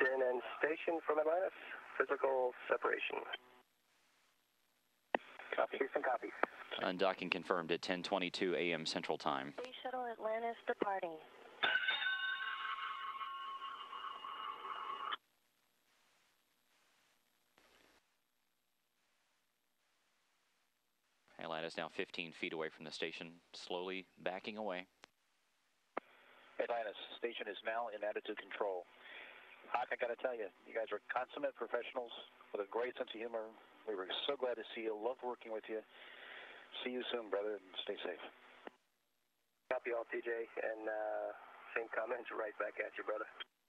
Houston and station from Atlantis. Physical separation. Copy. Houston, copy. Undocking confirmed at 10:22 a.m. Central Time. Space Shuttle Atlantis departing. Atlantis now 15 feet away from the station, slowly backing away. Atlantis, station is now in attitude control. Hawk, I gotta tell you, you guys are consummate professionals with a great sense of humor. We were so glad to see you. Loved working with you. See you soon, brother, and stay safe. Copy all, TJ, and same comments right back at you, brother.